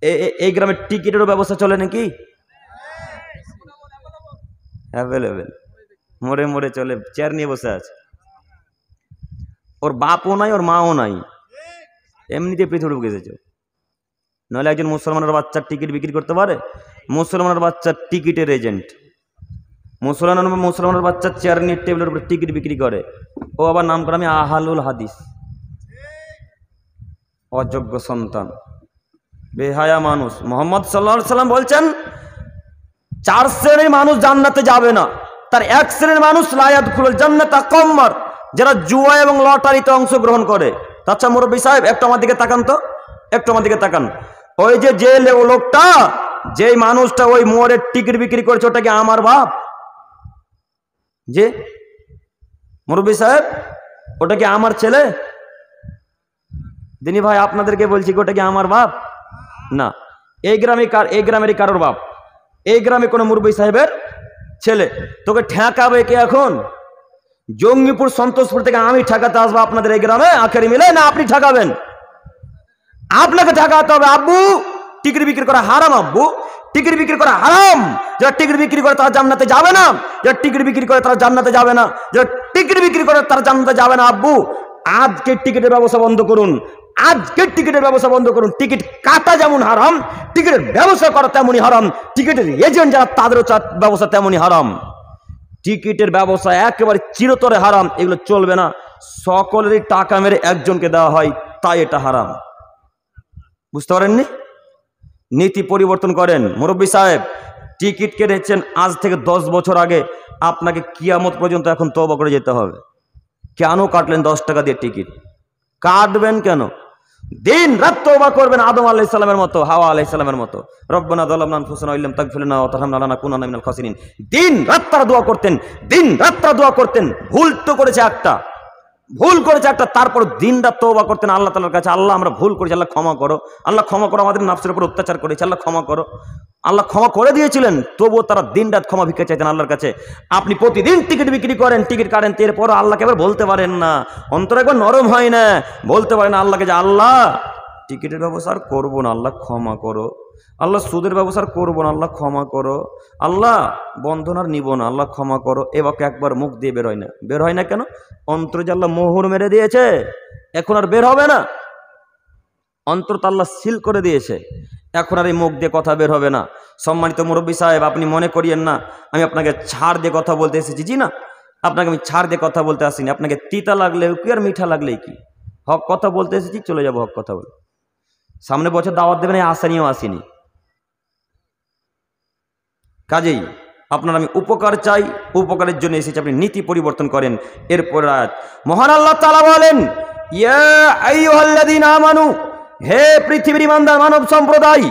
এই গ্রামে টিকিটেরও ব্যবস্থা চলে নাকি? অ্যাভেলেবেল, মোড়ে মোড়ে চলে, চেয়ার নিয়ে বসে আছে। ওর বাপও নাই, ওর মাও নাই, এমনিতে পৃথিবী ঢুকে এসেছে। নাহলে একজন মুসলমানের বাচ্চার টিকিট বিক্রি করতে পারে? মুসলমানের বাচ্চার টিকিটের এজেন্ট, মুসলমানের বাচ্চার চেয়ার নিয়ে টেবিলের উপরে টিকিট বিক্রি করে। ও আবার নাম করে আমি আহালুল হাদিস। অযোগ্য সন্তান, বেহায়া মানুষ। মোহাম্মদ সাল্লাল্লাহু আলাইহি সাল্লাম বলছেন 4 শ্রেণীর মানুষ জান্নাতে যাবে না। তার 1 শ্রেণীর মানুষ লা ইয়াদখুলুল জান্নাতা কাম্মার, যারা জুয়া এবং লটারিতে অংশগ্রহণ করে। আচ্ছা মুরব্বী সাহেব একটু আমার দিকে তাকান তো, একটু আমার দিকে তাকান। ওই যে লোকটা, যেই মানুষটা ওই মোড়ের টিকিট বিক্রি করেছে, ওটা কি আমার বাপ? যে মুরব্বী সাহেব, ওটা কি আমার ছেলে? দিনী ভাই আপনাদেরকে বলছি, ওটা কি আমার বাপ? না। এই গ্রামেরই কারোর বাপ, এই গ্রামে কোনো মুরব্বী সাহেবের ছেলে। তোকে ঠেকাবে কে এখন? জঙ্গিপুর সন্তোষপুর থেকে আমি ঠেকাতে আসবো আপনাদের এই গ্রামে আখেরি মিলে? না আপনি ঠেকাবেন? আপনাকে ঠেকাতে হবে। আব্বু টিকিট বিক্রি করা হারাম, আব্বু টিকিট বিক্রি করা হারাম। যারা টিকিট বিক্রি করে তারা জান্নাতে যাবে না, যারা টিকিট বিক্রি করে তারা জান্নাতে যাবে না, যারা টিকিট বিক্রি করে তারা জান্নাতে যাবে না। আব্বু আজকে টিকিটের ব্যবস্থা বন্ধ করুন, আজকের টিকিটের ব্যবস্থা বন্ধ করুন। টিকিট কাটা যেমন হারাম, টিকিটের ব্যবস্থা করা তেমনই হারাম। টিকিটের এজেন্ট যারা, তাদেরও ব্যবস্থা তেমনই হারাম। টিকিটের ব্যবস্থা একেবারে চিরতরে হারাম, এগুলো চলবে না। সকলেরই টাকা মেরে একজনকে দেওয়া হয়, তাই এটা হারাম। বুঝতে পারেননি? নীতি পরিবর্তন করেন। মুরব্বী সাহেব টিকিট কেটেছেন আজ থেকে 10 বছর আগে, আপনাকে কিয়ামত পর্যন্ত এখন তওবা করে যেতে হবে। কেন কাটলেন 10 টাকা দিয়ে টিকিট? কাটবেন কেন? দিন রাত তওবা করবেন, আদম আলাইহিস সালামের মতো, হাওয়া আলাইহিস সালামের মতো। রব্বানা যালামনা আনফুসানা ওয়া ইল্লাম তাগফির লানা ওয়া তারহামনা লানাকুনান্না মিনাল খাসিরিন। দিন রাত তারা দোয়া করতেন, দিন রাত তারা দোয়া করতেন। ভুল তো করেছে একটা, ভুল করেছে একটা, তারপর দিন রাত তওবা করতেন আল্লাহ তাআলার কাছে। আল্লাহ আমরা ভুল করেছি, আল্লাহ ক্ষমা করো, আল্লাহ ক্ষমা করো, আমাদের নফসের উপর অত্যাচার করেছি, আল্লাহ ক্ষমা করো। আল্লাহ ক্ষমা করে দিয়েছিলেন, তবুও তারা দিন রাত ক্ষমা ভিক্ষা চাইতেন আল্লাহর কাছে। আপনি প্রতিদিন টিকিট বিক্রি করেন, টিকিট কাটেন, এরপর আল্লাহকে এবার বলতে পারেন না, অন্তর একবার নরম হয় না, বলতে পারেন না আল্লাহকে যে আল্লাহ টিকিটের ব্যবস্থা আর করবো না, আল্লাহ ক্ষমা করো। আল্লাহ সুদের ব্যবস্থা আর করবো না, আল্লাহ ক্ষমা করো। আল্লাহ বন্ধন আর নিব না, আল্লাহ ক্ষমা করো। এবাকে একবার মুখ দিয়ে বের হয় না। বের হয় না কেন? অন্তর যে আল্লাহ মোহর মেরে দিয়েছে, এখন আর বের হবে না। অন্তর তো আল্লাহ সিল করে দিয়েছে, এখন আর এই মুখ দিয়ে কথা বের হবে না। সম্মানিত মুরব্বী সাহেব, আপনি মনে করিয়েন না আমি আপনাকে ছাড় দিয়ে কথা বলতে এসেছি। জি না, আপনাকে আমি ছাড় দিয়ে কথা বলতে আসিনি। আপনাকে তিতা লাগলেও কি আর মিঠা লাগলেই কি, হক কথা বলতে এসেছি, চলে যাবো হক কথা বলে। সামনে বছর দাওয়াত দেবেন, এই আশা নিয়েও আসিনি। কাজেই আপনার আমি উপকার চাই, উপকারের জন্য এসেছি, আপনি নীতি পরিবর্তন করেন। এরপর মহান আল্লাহ তাআলা বলেন, ইয়া আইয়ুহাল্লাযীনা আমানু, হে পৃথিবীর ঈমানদার মানব সম্প্রদায়,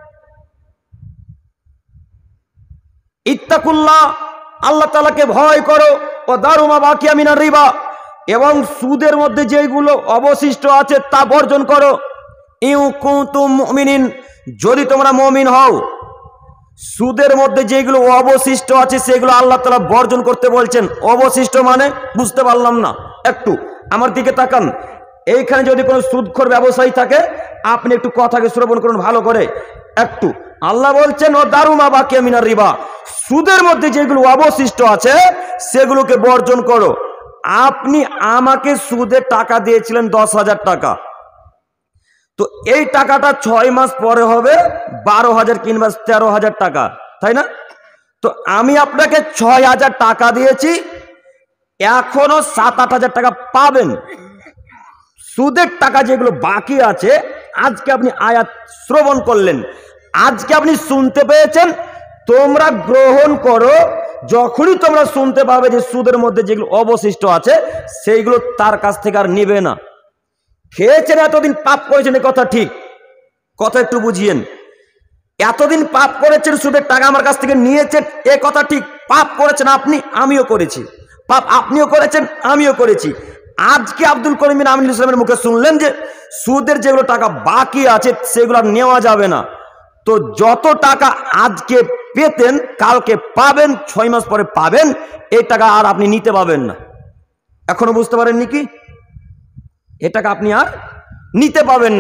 ইত্তাকুল্লাহ, আল্লাহ তাআলাকে ভয় করো, ও দারু মা বাকিয়া মিনার রিবা, এবং সুদের মধ্যে যেগুলো অবশিষ্ট আছে তা বর্জন করো। ইউ কুনতুম মুমিনিন, যদি তোমরা মুমিন হও। সুদের মধ্যে যেগুলো অবশিষ্ট আছে সেগুলো আল্লাহ তাআলা বর্জন করতে বলছেন। অবশিষ্ট মানে বুঝতে পারলাম না, একটু আমার দিকে তাকান। এইখানে যদি কোনো সুদখোর ব্যবসায়ী থাকে, আপনি একটু কথাকে শ্রবণ করুন ভালো করে একটু। আল্লাহ বলছেন ও দারু মা বাকিয়া মিনার রিবা, সুদের মধ্যে যেগুলো অবশিষ্ট আছে সেগুলোকে বর্জন করো। আপনি আমাকে সুদে টাকা দিয়েছিলেন 10,000 টাকা, তো এই টাকাটা 6 মাস পরে হবে 12,000 কিংবা 13,000 টাকা, তাই না? তো আমি আপনাকে 6,000 টাকা দিয়েছি, এখনো 7-8,000 টাকা পাবেন। সুদের টাকা যেগুলো বাকি আছে, আজকে আপনি আয়াত শ্রবণ করলেন, আজকে আপনি শুনতে পেয়েছেন, তোমরা গ্রহণ করো। যখনই তোমরা শুনতে পাবে যে সুদের মধ্যে যেগুলো অবশিষ্ট আছে সেইগুলো তার কাছ থেকে আর নিবে না। খেয়েছেন, এতদিন পাপ করেছেন, এ কথা ঠিক, কথা একটু বুঝিয়েন। এতদিন পাপ করেছেন, সুদের টাকা আমার কাছ থেকে নিয়েছেন, এ কথা ঠিক, পাপ করেছেন আপনি, আমিও করেছি পাপ, আপনিও করেছেন, আমিও করেছি। আজকে আব্দুল করিম বিন আমিনুল ইসলামের মুখে শুনলেন যে সুদের যেগুলো টাকা বাকি আছে সেগুলো নেওয়া যাবে না। তো যত টাকা আজকে পেতেন কালকে পাবেন, 6 মাস পরে পাবেন, এই টাকা আর আপনি নিতে পাবেন না। এখনো বুঝতে পারেননি কি? এ টাকা আপনি আর নিতে পাবেন না।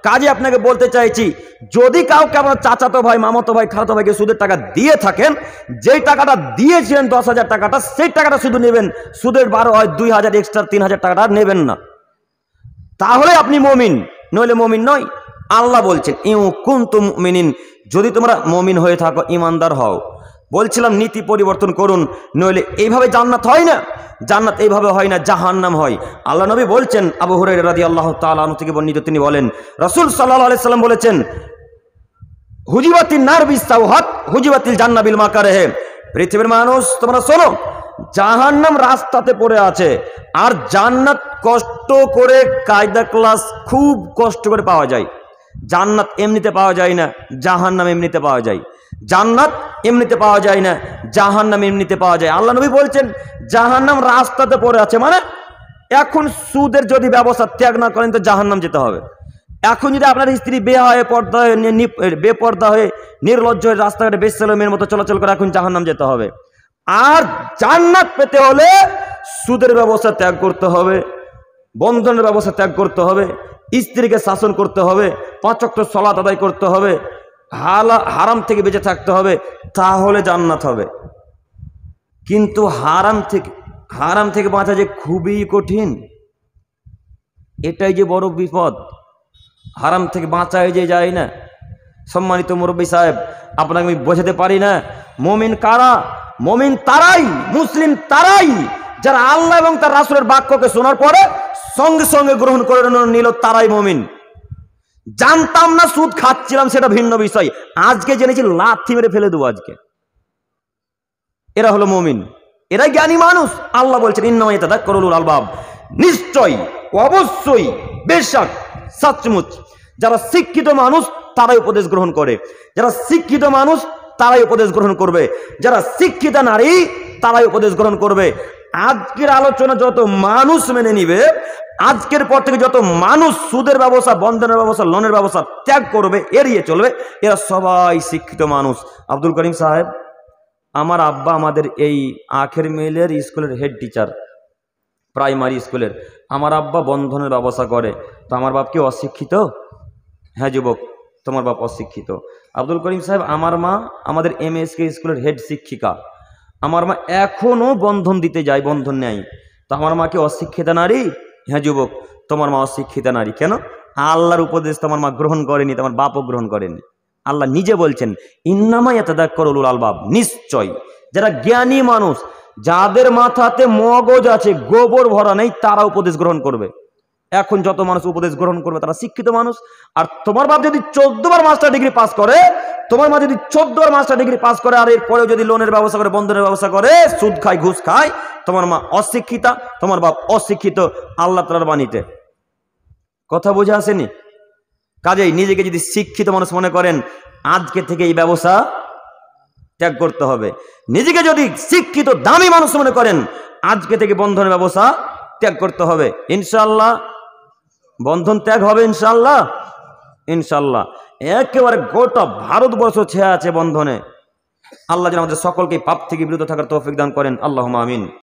কাজে আপনাকে বলতে চাইছি, যদি কাউকে আপনার চাচাতো ভাই, মামাতো ভাই, খালাতো ভাইকে সুদের টাকা দিয়ে থাকেন, যেই টাকাটা দিয়েছিলেন 10,000 টাকাটা, সেই টাকাটা শুধু নেবেন, সুদের 12 হয় 2,000 এক্সট্রা 3,000 টাকাটা নেবেন না, তাহলে আপনি মুমিন, নইলে মুমিন নয়। আল্লাহ বলছেন ইউ কুনতুম মুমিনিন, যদি তোমরা মুমিন হয়ে থাকো, ইমানদার হও। বলছিলাম নীতি পরিবর্তন করুন, নইলে এইভাবে জান্নাত হয় না, জান্নাত এইভাবে হয় না, জাহান্নাম হয়। আল্লাহ নবী বলছেন, আবু হুরায়রা রাদিয়াল্লাহু তাআলা আনহু থেকে বর্ণিত, তিনি বলেন রাসূল সাল্লাল্লাহু আলাইহি সাল্লাম বলেছেন, হুজিবাতিন নার বিসাওহাত হুজিবাতিল জান্নাহ বিল মাকারিহ। পৃথিবীর মানুষ তোমরা শোনো, জাহান্নাম রাস্তাতে পড়ে আছে, আর জান্নাত কষ্ট করে, কায়দা ক্লাস খুব কষ্ট করে পাওয়া যায়। জান্নাত এমনিতে পাওয়া যায় না, জাহান্নাম এমনিতে পাওয়া যায়। জান্নাত এমনিতে পাওয়া যায় না, জাহান্নাম এমনিতে পাওয়া যায়। আল্লাহ নবী বলছেন জাহান্নাম রাস্তাতে পড়ে আছে, মানে এখন সুদের যদি ব্যবস্থা ত্যাগ না করেন তো জাহান্নাম যেতে হবে। এখন যদি আপনার স্ত্রী বেপর্দা হয়ে নির্লজ্জ হয়ে রাস্তাঘাটে বেশ্যের মতো চলাচল করে, এখন জাহান্নাম যেতে হবে। আর জান্নাত পেতে হলে সুদের ব্যবস্থা ত্যাগ করতে হবে, বন্ধনের ব্যবস্থা ত্যাগ করতে হবে, স্ত্রীকে শাসন করতে হবে, 5 ওয়াক্ত সালাত আদায় করতে হবে, হারাম থেকে বেঁচে থাকতে হবে, তাহলে জান্নাত হবে। কিন্তু হারাম থেকে বাঁচা যে খুবই কঠিন, এটাই যে বড় বিপদ। হারাম থেকে বাঁচাই যে যায় না। সম্মানিত মুরব্বী সাহেব, আপনাকে আমি বোঝাতে পারি না, মুমিন কারা? মুমিন তারাই, মুসলিম তারাই যারা আল্লাহ এবং তার রাসূলের বাক্যকে শোনার পরে সঙ্গে সঙ্গে গ্রহণ করে নিল, তারাই মুমিন। জানতাম না, সুদ খাচ্ছিলাম, সেটা ভিন্ন বিষয়। আজকে জেনেছি, লাথি মেরে ফেলে দেবো আজকে। এরা হলো মুমিন, এরাই জ্ঞানী মানুষ। আল্লাহ বলছেন ইন্নামা ইয়াতাযাক্কারু উলুল আলবাব, নিশ্চয়, অবশ্যই, বেশক, সচমুচ যারা শিক্ষিত মানুষ তারাই উপদেশ গ্রহণ করে। যারা শিক্ষিত মানুষ তারাই উপদেশ গ্রহণ করবে, যারা শিক্ষিত নারী তারাই উপদেশ গ্রহণ করবে। আজকের আলোচনা যত মানুষ মেনে নিবে, আজকের পর থেকে যত মানুষ সুদের ব্যবস্থা, বন্ধনের ব্যবস্থা, লোনের ব্যবস্থা ত্যাগ করবে, এড়িয়ে চলবে, এরা সবাই শিক্ষিত মানুষ। আব্দুল করিম সাহেব, আমার আব্বা আমাদের এই আখের মিলের স্কুলের হেড টিচার, প্রাইমারি স্কুলের। আমার আব্বা বন্ধনের ব্যবস্থা করে, তো আমার বাপ কি অশিক্ষিত? হ্যাঁ যুবক, তোমার বাপ অশিক্ষিত। আব্দুল করিম সাহেব, আমার মা আমাদের MSK স্কুলের হেড শিক্ষিকা। আমার মা এখনও বন্ধন দিতে যায়, বন্ধন নেয়। তো আমার মা কি অশিক্ষিতা নারী? হ্যাঁ যুবক, তোমার মা অশিক্ষিতা নারী। কেন? আল্লাহর উপদেশ তোমার মা গ্রহণ করেনি, তোমার বাপও গ্রহণ করেনি। আল্লাহ নিজে বলছেন ইন্নামা ইয়াতাযাক্কারু উলুল আলবাব, নিশ্চয় যারা জ্ঞানী মানুষ, যাদের মাথাতে মগজ আছে, গোবর ভরা নেই, তারা উপদেশ গ্রহণ করবে। এখন যত মানুষ উপদেশ গ্রহণ করবে তারা শিক্ষিত মানুষ। আর তোমার বাপ যদি 14 বার মাস্টার ডিগ্রি পাস করে, তোমার মা যদি 14 বার মাস্টার ডিগ্রি পাস করে, আর এরপরেও যদি লোনের ব্যবস্থা করে, বন্ধনের ব্যবস্থা করে, সুদ খায়, ঘুষ খায়, তোমার মা অশিক্ষিতা, তোমার বাপ অশিক্ষিত। আল্লাহ তাআলার বাণীতে কথা বুঝে আসেনি? কাজেই নিজেকে যদি শিক্ষিত মানুষ মনে করেন, আজকে থেকে এই ব্যবস্থা ত্যাগ করতে হবে। নিজেকে যদি শিক্ষিত দামি মানুষ মনে করেন, আজকে থেকে বন্ধনের ব্যবস্থা ত্যাগ করতে হবে। ইনশাআল্লাহ বন্ধন ত্যাগ হবে, ইনশাআল্লাহ, ইনশাআল্লাহ। একেবারে গোটা ভারতবর্ষ ছেয়ে আছে বন্ধনে। আল্লাহ যেন আমাদের সকলকে পাপ থেকে বিরত থাকার তৌফিক দান করেন। আল্লাহুম্মা আমিন।